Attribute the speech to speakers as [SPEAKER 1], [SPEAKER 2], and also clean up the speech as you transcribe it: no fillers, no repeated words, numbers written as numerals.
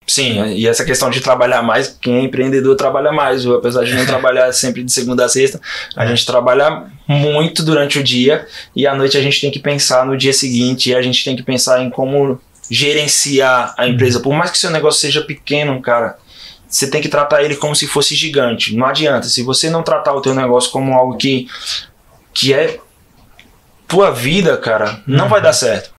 [SPEAKER 1] Sim, e essa questão de trabalhar mais, quem é empreendedor trabalha mais, viu? Apesar de não trabalhar sempre de segunda a sexta, a gente trabalha muito durante o dia e à noite a gente tem que pensar no dia seguinte, e a gente tem que pensar em como gerenciar a empresa. Por mais que seu negócio seja pequeno, cara, você tem que tratar ele como se fosse gigante. Não adianta, se você não tratar o teu negócio como algo que é tua vida, cara, não vai dar certo.